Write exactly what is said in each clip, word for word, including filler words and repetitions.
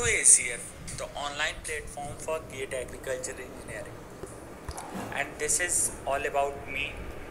A C F, the online platform for GATE Agriculture Engineering, and this is all about me.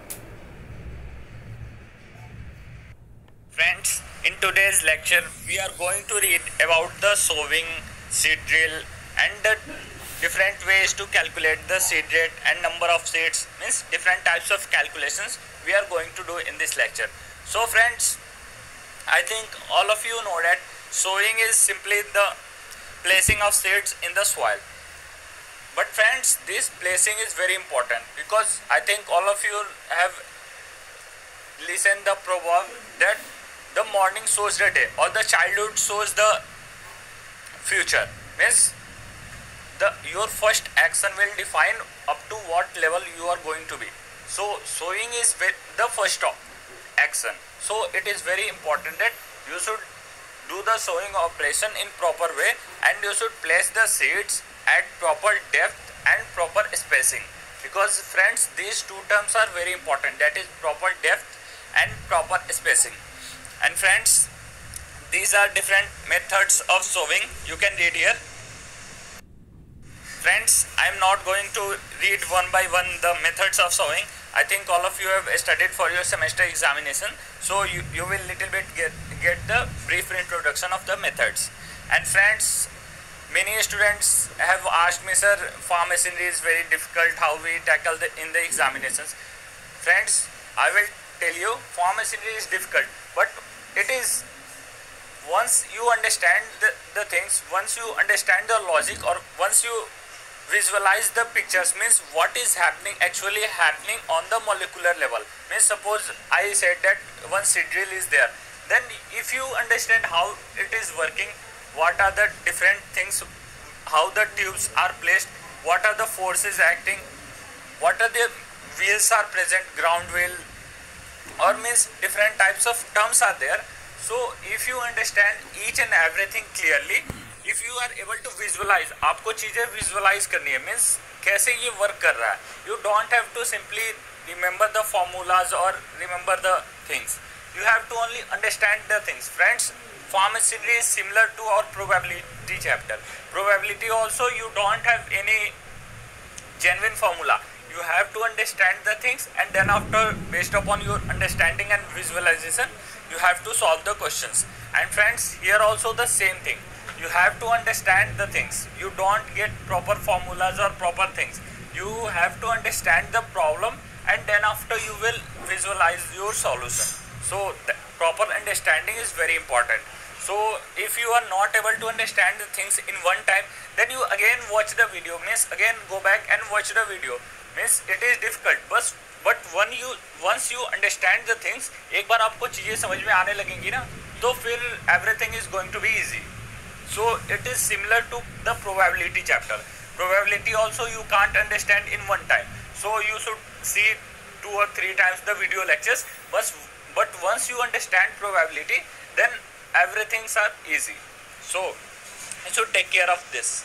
Friends, in today's lecture, we are going to read about the sowing, seed drill, and the different ways to calculate the seed rate and number of seeds, means different types of calculations we are going to do in this lecture. So friends, I think all of you know that sowing is simply the placing of seeds in the soil. But friends, this placing is very important because I think all of you have listened the proverb that the morning sows the day or the childhood sows the future. Means the your first action will define up to what level you are going to be. So sowing is the first action. So it is very important that you should do the sowing operation in proper way, and you should place the seeds at proper depth and proper spacing, because friends, these two terms are very important, that is proper depth and proper spacing. And friends, these are different methods of sowing. You can read here. Friends, I am not going to read one by one the methods of sowing. I think all of you have studied for your semester examination, so you, you will little bit get, get the brief introduction of the methods. And friends, many students have asked me, sir, farm machinery is very difficult, how we tackle the, in the examinations. Friends, I will tell you, farm machinery is difficult, but it is, once you understand the, the things, once you understand the logic, or once you visualize the pictures, means what is happening actually happening on the molecular level. Means suppose I said that one seed drill is there, then if you understand how it is working, what are the different things, how the tubes are placed, what are the forces acting, what are the wheels are present, ground wheel, or means different types of terms are there. So if you understand each and everything clearly, if you are able to visualize, आपको चीजें visualize करनी है, means कैसे ये work कर रहा है. You don't have to simply remember the formulas or remember the things. You have to only understand the things. Friends, farm machinery is similar to our probability chapter. Probability also, you don't have any genuine formula. You have to understand the things, and then after, based upon your understanding and visualization, you have to solve the questions. And friends, here also the same thing. You have to understand the things. You don't get proper formulas or proper things. You have to understand the problem, and then after you will visualize your solution. So the proper understanding is very important. So if you are not able to understand the things in one time, then you again watch the video, means again go back and watch the video. Means it is difficult, but but when you once you understand the things, एक बार आपको चीजें समझ में आने लगेंगी ना, तो फिर everything is going to be easy. So it is similar to the probability chapter. Probability also you can't understand in one time. So you should see two or three times the video lectures. But but once you understand probability, then everything's are easy. So you should take care of this.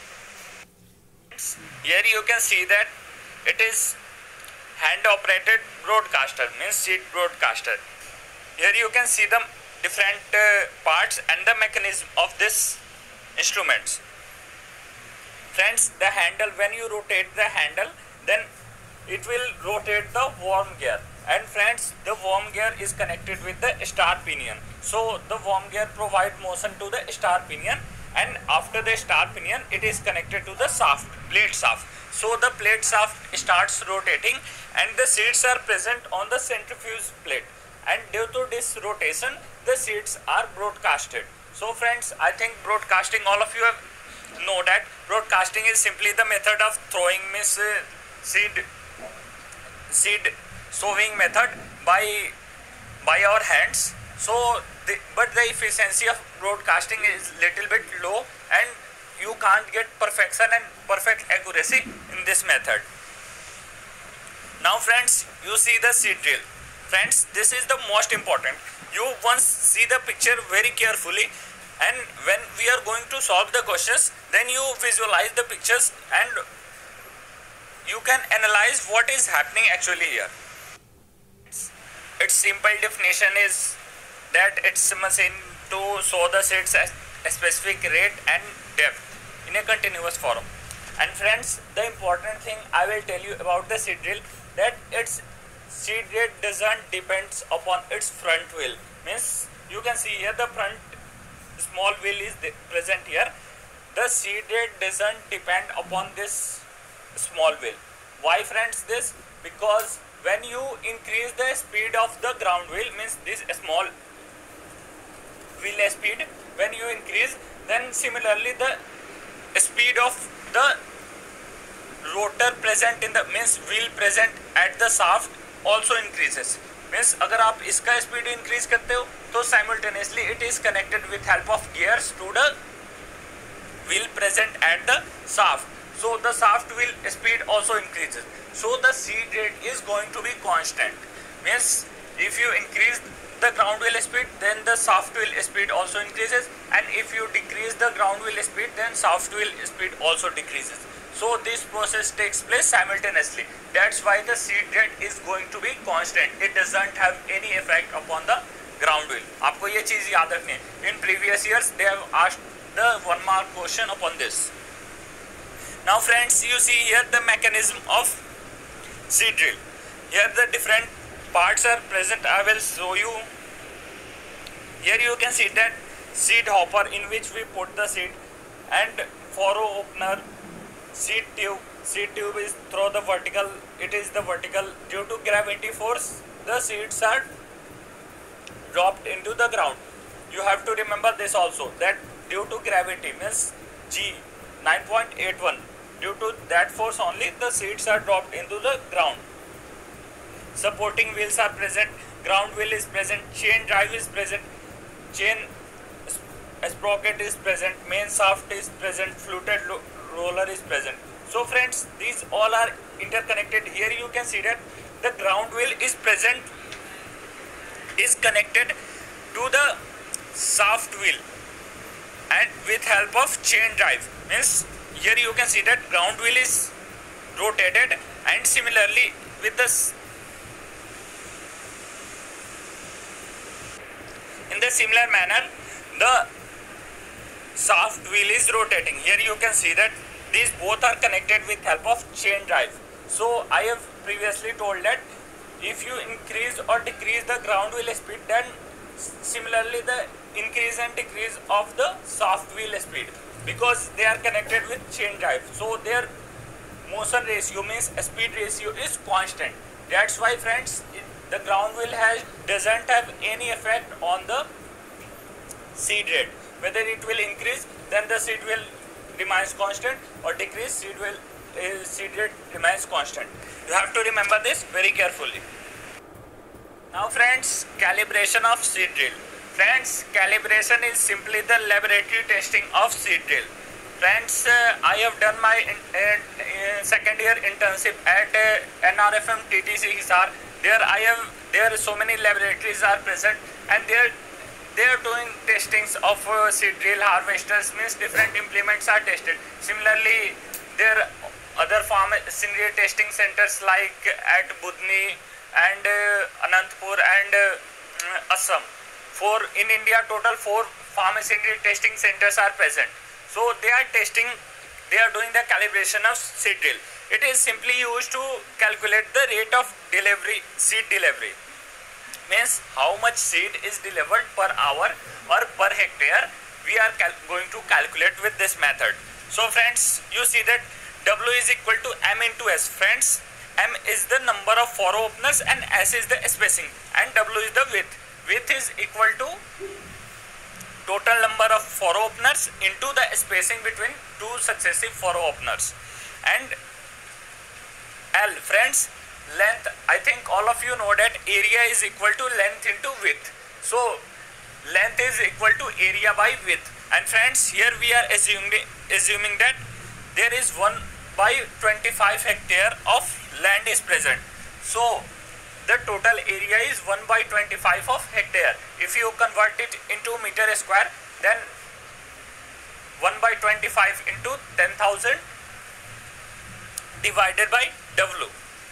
Here you can see that it is hand operated broadcaster, means seed broadcaster. Here you can see the different uh, parts and the mechanism of this instruments. Friends, the handle, when you rotate the handle, then it will rotate the worm gear. And friends, the worm gear is connected with the star pinion. So the worm gear provide motion to the star pinion, and after the star pinion, it is connected to the shaft, plate shaft. So the plate shaft starts rotating, and the seeds are present on the centrifuge plate. And due to this rotation, the seeds are broadcasted. So friends, I think broadcasting, all of you have know that broadcasting is simply the method of throwing, means uh, seed seed sowing method by by our hands. So the, but the efficiency of broadcasting is little bit low, and you can't get perfection and perfect accuracy in this method. Now friends, you see the seed drill. Friends, this is the most important. You once see the picture very carefully, and when we are going to solve the questions, then you visualize the pictures and you can analyze what is happening actually here. Its simple definition is that it's a machine to sow the seeds a specific rate and depth in a continuous form. And friends, the important thing I will tell you about the seed drill, that its seed rate doesn't depends upon its front wheel. Means you can see here the front small wheel is present here. The seed rate doesn't depend upon this small wheel. Why friends this? Because when you increase the speed of the ground wheel, means this small wheel speed, when you increase, then similarly the speed of the rotor present in the means wheel present at the shaft also increases. Means अगर आप इसका speed increase करते हो तो simultaneously it is connected with help of gears to the wheel present at the shaft. So the shaft wheel speed also increases. So the seed rate is going to be constant. Means if you increase the ground wheel speed, then the shaft wheel speed also increases, and if you decrease the ground wheel speed, then shaft wheel speed also decreases. So this process takes place simultaneously. That's why the seed rate is going to be constant. It doesn't have any effect upon the ground wheel. आपको ये चीज याद रखनी है. In previous years they have asked the one mark question upon this. Now friends, you see here the mechanism of seed drill. Here the different parts are present. I will show you. Here you can see that seed hopper in which we put the seed, and furrow opener, seed tube. Seed tube is through the vertical. It is the vertical. Due to gravity force, the seeds are dropped into the ground. You have to remember this also, that due to gravity means G nine point eight one. Due to that force only the seeds are dropped into the ground. Supporting wheels are present, ground wheel is present, chain drive is present, chain sprocket is present, main shaft is present, fluted roller is present. So friends, these all are interconnected. Here you can see that the ground wheel is present, is connected to the shaft wheel, and with help of chain drive. Means here you can see that ground wheel is rotated, and similarly with this in the similar manner the shaft wheel is rotating. Here you can see that these both are connected with help of chain drive. So I have previously told that if you increase or decrease the ground wheel speed, then similarly the increase and decrease of the shaft wheel speed, because they are connected with chain drive. So their motion ratio means speed ratio is constant. That's why friends, the ground wheel has doesn't have any effect on the seed rate. Whether it will increase, then the seed will remains constant, or decrease, seed will uh, seed rate remains constant. You have to remember this very carefully. Now friends, calibration of seed drill. Friends, calibration is simply the laboratory testing of seed drill. Friends, uh, I have done my in, uh, uh, second year internship at uh, N R F M T T C Hisar. There I have there so many laboratories are present, and there they are doing testings of uh, seed drill harvesters. Means different implements are tested. Similarly, there are other farm machinery testing centers like at Budni and uh, Anantapur and uh, Assam. For in India, total four farm machinery testing centers are present. So they are testing, they are doing the calibration of seed drill. It is simply used to calculate the rate of delivery, seed delivery. Means how much seed is delivered per hour or per hectare. We are going to calculate with this method. So friends, you see that W is equal to M into S. Friends, M is the number of furrow openers and S is the spacing, and W is the width. Width is equal to total number of furrow openers into the spacing between two successive furrow openers. And L, friends, length, I think all of you know that area is equal to length into width. So length is equal to area by width. And friends, here we are assuming assuming that there is one by twenty-five hectare of land is present. So the total area is one by twenty-five of hectare. If you convert it into meter square, then one by twenty-five into ten thousand divided by W.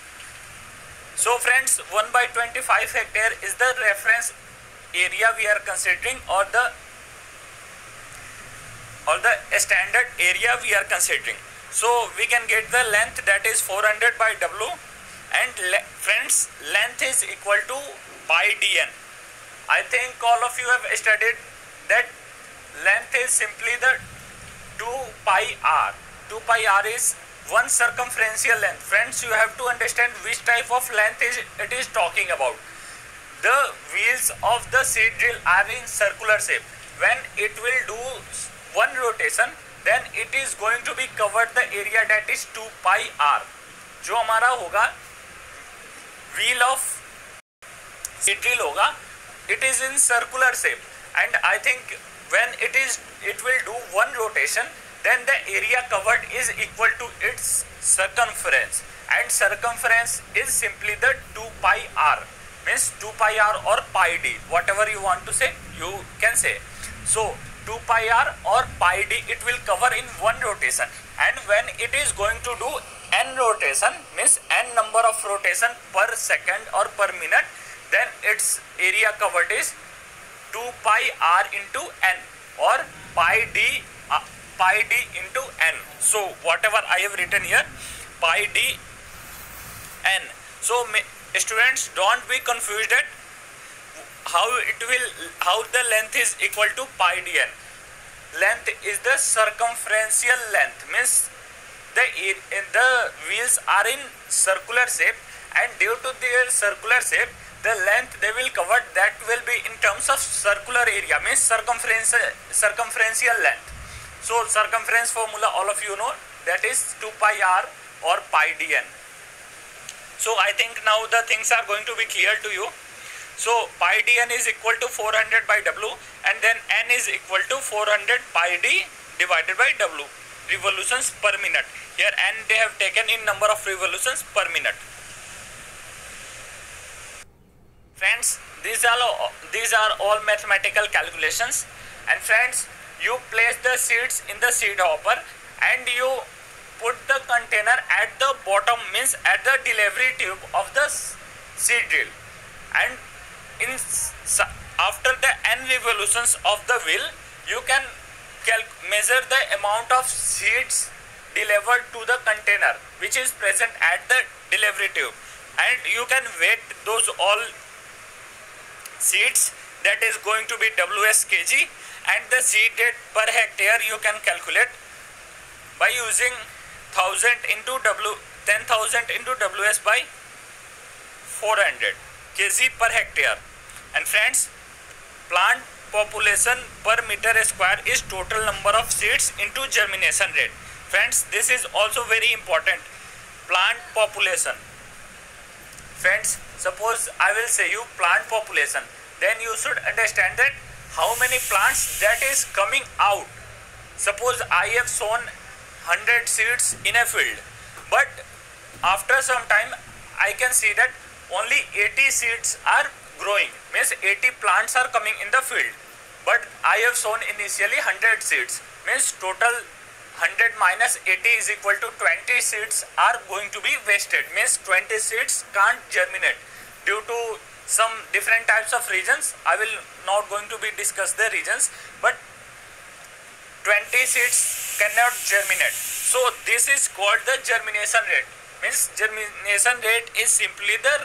So friends, one by twenty-five hectare is the reference area we are considering, or the or the standard area we are considering. So we can get the length, that is four hundred by W, and le friends, length is equal to pi dn. I think all of you have studied that length is simply the two pi r. two pi r is one circumferential length. Friends, you have to understand which type of length is it is talking about. The wheels of the seed drill are in circular shape. When it will do one rotation, then it is going to be covered the area, that is two pi r. जो हमारा होगा wheel of seed drill होगा, it is in circular shape, and I think when it is it will do one rotation, then the area covered is equal to its circumference, and circumference is simply the two pi r, means two pi r or pi d, whatever you want to say you can say. So two pi r or pi d it will cover in one rotation, and when it is going to do n rotation, means n number of rotation per second or per minute, then its area covered is two pi r into n or pi d uh, pi d into n. So whatever I have written here, pi d n. So students, don't be confused at how it will, how the length is equal to pi dn. Length is the circumferential length, means the the wheels are in circular shape, and due to their circular shape, the length they will cover, that will be in terms of circular area, means circumference circumferential length. So circumference formula all of you know, that is two pi r or pi dn. So I think now the things are going to be clear to you. So pi dn is equal to four hundred by W, and then n is equal to four hundred pi d divided by W, revolutions per minute. Here n they have taken in number of revolutions per minute. Friends, these are all, these are all mathematical calculations, and friends, you place the seeds in the seed hopper and you put the container at the bottom, means at the delivery tube of the seed drill, and in after the n revolutions of the wheel, you can measure the amount of seeds delivered to the container which is present at the delivery tube, and you can weight those all seeds, that is going to be W S kg, and the seed rate per hectare you can calculate by using one thousand into W ten thousand into W S by four hundred kg per hectare. And friends, plant population per meter square is total number of seeds into germination rate. Friends, this is also very important, plant population. Friends, suppose I will say you plant population, then you should understand that how many plants that is coming out. Suppose I have sown one hundred seeds in a field, but after some time I can see that only eighty seeds are growing, means eighty plants are coming in the field, but I have sown initially one hundred seeds, means total one hundred minus eighty is equal to twenty seeds are going to be wasted, means twenty seeds can't germinate due to some different types of reasons. I will not going to be discuss the reasons, but twenty seeds cannot germinate. So this is called the germination rate, means germination rate is simply the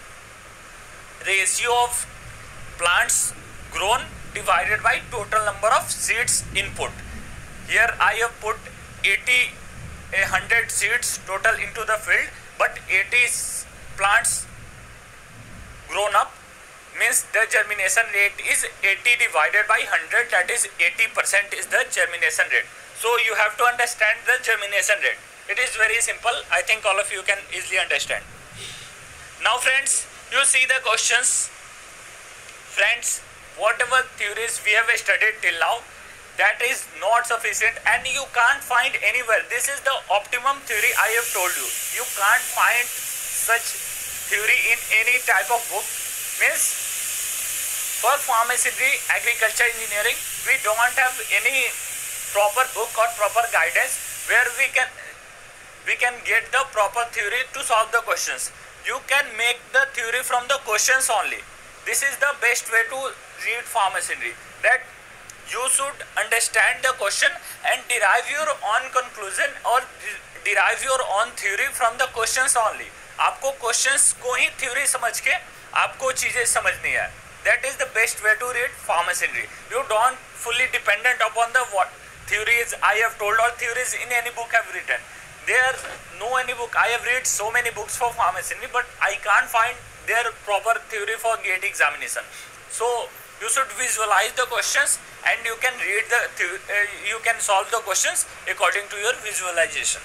ratio of plants grown divided by total number of seeds input. Here I have put eighty, one hundred seeds total into the field, but eighty plants grown up, means the germination rate is eighty divided by one hundred, that is eighty percent is the germination rate. So you have to understand the germination rate. It is very simple. I think all of you can easily understand. Now friends, you see the questions. Friends, whatever theories we have studied till now, that is not sufficient and you can't find anywhere. This is the optimum theory I have told you. You can't find such theory in any type of book. Means for pharmacy, agriculture engineering, we don't have any proper book or proper guidance where we can we can get the proper theory to solve the questions. You can make the theory from the questions only. This is the best way to read pharmacy, that you should understand the question and derive your own conclusion or derive your own theory from the questions only. आपको questions को ही theory समझ के आपको चीजें समझनी है. That is the best way to read pharmaceutical. You don't fully dependent upon the what theories I have told or theories in any book I have written. There no any book. I have read so many books for pharmacy, but I can't find their proper theory for gate examination. So you should visualize the questions and you can read the uh, you can solve the questions according to your visualization.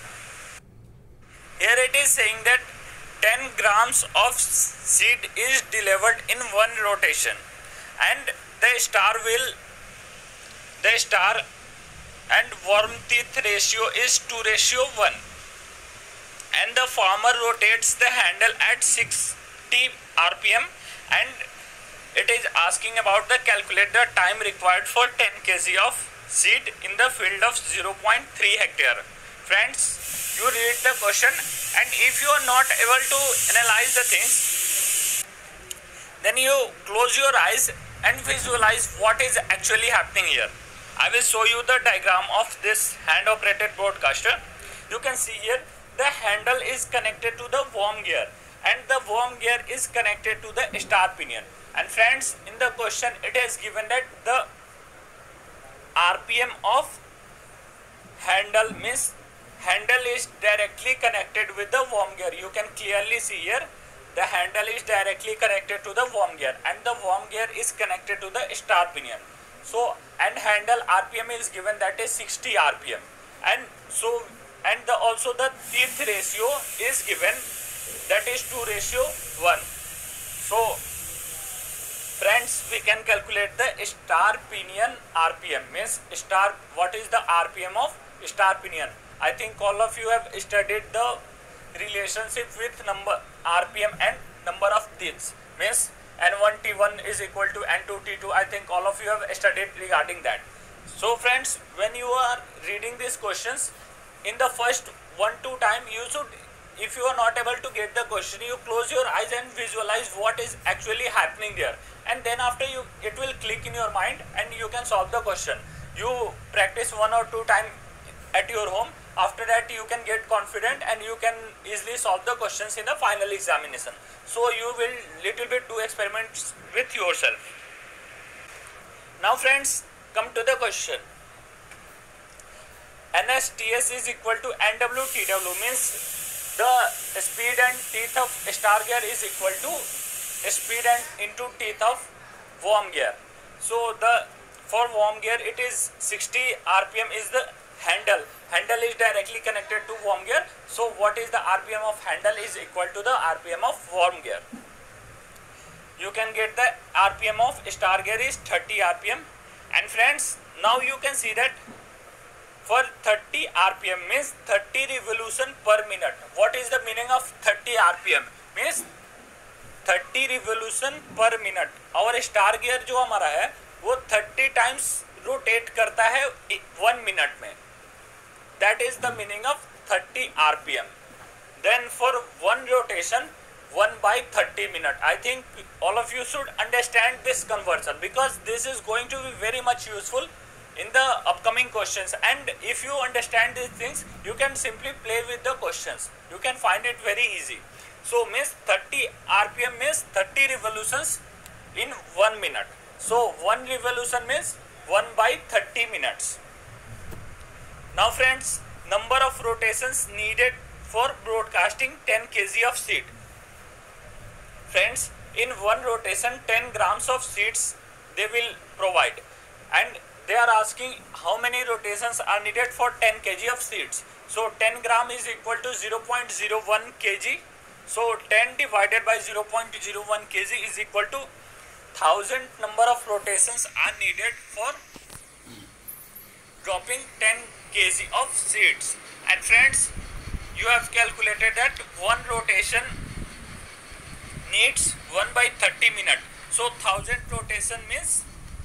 Here it is saying that ten grams of seed is delivered in one rotation, and the star will the star and worm teeth ratio is two ratio one, and the farmer rotates the handle at sixty R P M, and it is asking about the calculate the time required for ten kilograms of seed in the field of zero point three hectare. Friends, you read the question, and if you are not able to analyze the things, then you close your eyes and visualize what is actually happening here. I will show you the diagram of this hand operated broadcaster. You can see here the handle is connected to the worm gear and the worm gear is connected to the star pinion. And friends, in the question it is given that the R P M of handle means handle is directly connected with the worm gear. You can clearly see here the handle is directly connected to the worm gear and the worm gear is connected to the star pinion. So, and handle R P M is given that is sixty R P M, and so and the also the teeth ratio is given that is two ratio one. So friends, we can calculate the star pinion R P M, means star, what is the R P M of star pinion. I think all of you have studied the relationship with number R P M and number of teeth, means N one T one is equal to N two T two. I think all of you have studied regarding that. So friends, when you are reading these questions, in the first one two time you should, if you are not able to get the question, you close your eyes and visualize what is actually happening there, and then after you it will click in your mind and you can solve the question. You practice one or two time at your home. After that you can get confident and you can easily solve the questions in the final examination. So you will little bit do experiments with yourself. Now friends, come to the question. N S T S is equal to N W T W, means the speed and teeth of star gear is equal to speed and into teeth of worm gear. So the for worm gear it is sixty R P M is the handle. Handle is directly connected to worm gear. So what is the R P M of handle is equal to the R P M of worm gear. You can get the R P M of star gear is thirty R P M. And friends, now you can see that for thirty R P M means thirty revolution per minute. What is the meaning of thirty R P M? Means thirty revolution per minute. और star gear जो हमारा है वो thirty times rotate करता है one minute में. That is the meaning of thirty R P M. Then for one rotation, one by thirty minute. I think all of you should understand this conversion because this is going to be very much useful in the upcoming questions. And if you understand these things, you can simply play with the questions. You can find it very easy. So means thirty R P M means thirty revolutions in one minute. So one revolution means one by thirty minutes. Now friends, number of rotations needed for broadcasting ten kilograms of seed. Friends, in one rotation ten grams of seeds they will provide, and they are asking how many rotations are needed for ten kilograms of seeds. So ten gram is equal to zero point zero one kilograms. So ten divided by zero point zero one kilograms is equal to one thousand number of rotations are needed for dropping ten kilograms of seeds. And friends, you have calculated that one rotation needs one by thirty minutes. So one thousand rotation means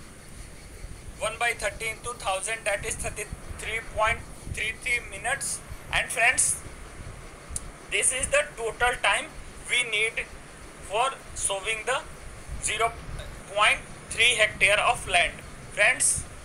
one by thirty into one thousand, that is thirty-three point three three minutes. And friends, this is the total time we need for sowing the zero point three hectare of land. Friends,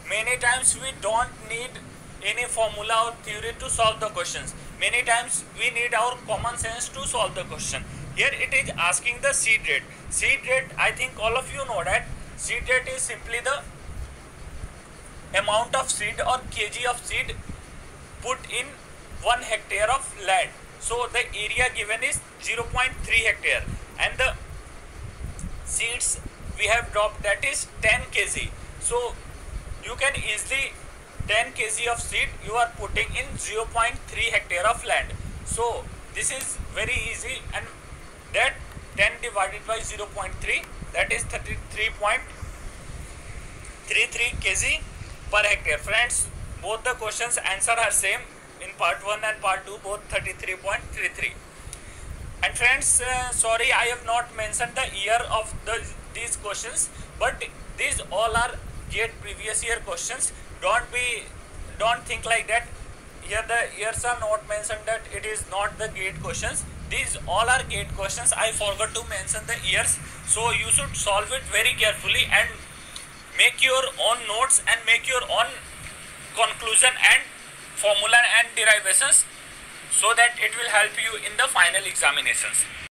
many times we don't need any formula or theory to solve the questions. Many times we need our common sense to solve the question. Here it is asking the seed rate. Seed rate, I think all of you know that seed rate is simply the amount of seed or kg of seed put in one hectare of land. So the area given is zero point three hectare and the seeds we have dropped, that is ten kilograms. So you can easily ten kilograms of seed you are putting in zero point three hectare of land. So this is very easy, and that ten divided by zero point three, that is thirty-three point three three kilograms per hectare. Friends, both the questions answer are same in part one and part two, both thirty-three point three three. And friends, uh, sorry I have not mentioned the year of the these questions, but these all are GATE previous year questions. Don't be don't think like that. Here the years are not mentioned, that it is not the GATE questions. These all are GATE questions. I forgot to mention the years, so you should solve it very carefully and make your own notes and make your own conclusion and formula and derivations, so that it will help you in the final examinations.